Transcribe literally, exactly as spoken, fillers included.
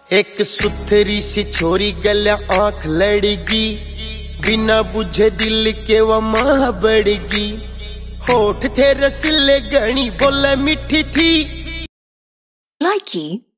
एक सुथरी सी छोरी गल्या आंख लड़गी, बिना बुझे दिल के वो मां बढ़गी। होठ थे रसीले घनी बोले मीठी थी। Likey